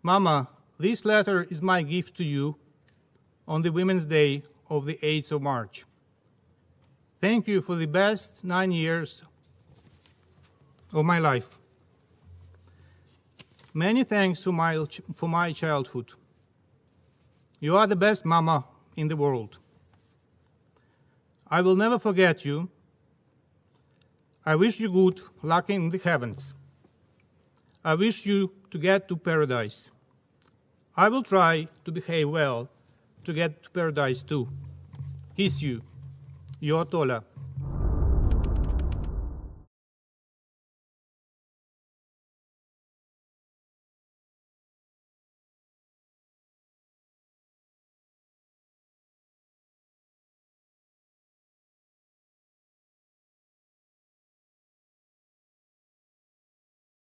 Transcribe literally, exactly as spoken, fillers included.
Mama, this letter is my gift to you on the Women's Day of the eighth of March. Thank you for the best nine years of my life. Many thanks for my, for my childhood. You are the best mama in the world. I will never forget you. I wish you good luck in the heavens. I wish you to get to paradise. I will try to behave well to get to paradise too. Kiss you, your Tola.